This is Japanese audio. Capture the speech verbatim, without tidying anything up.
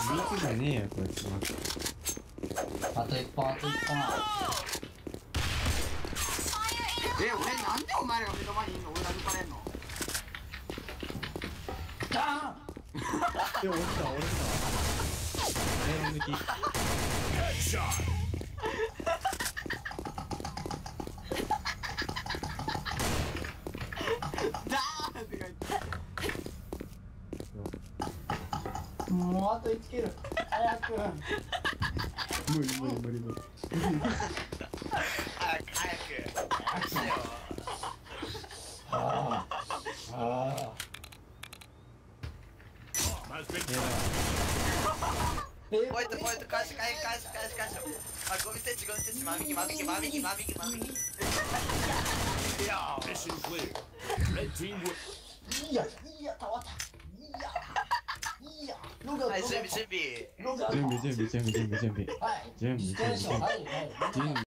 つじゃねえよこいつは。 あと一本あと一本。 え、俺なんでお前らが目の前にいんの？俺が抜かれんの？ ダでも落ちた俺来たわ。メロン抜き。 ダーンって書いて。 ーン。もうあといちキル。早く。 無理無理無理無理。 早く早く早くしてよ。 ああ。ああ。えポイントポイント返し返し返し返し返し。あ、ゴミセンチゴミセンチ真右真右真右真右真右。いやー。 Mission clear. Red team win. いやいやたわった。いやいや。ロガはい、準備準備。 ロガ準備準備準備準備準備。 はい。 準備準備準備。 はいはい。 準備。